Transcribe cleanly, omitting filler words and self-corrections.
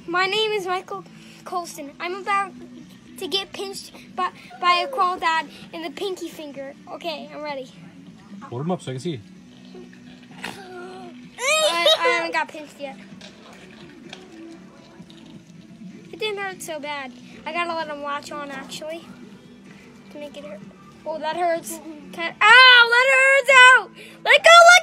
My name is Michael Colston. I'm about to get pinched by a crawdad in the pinky finger. Okay, I'm ready. Hold them up so I can see. I haven't got pinched yet. It didn't hurt so bad. I gotta let him latch on actually to make it hurt. Oh, that hurts. Ow, that hurts! Ow! Let go! Let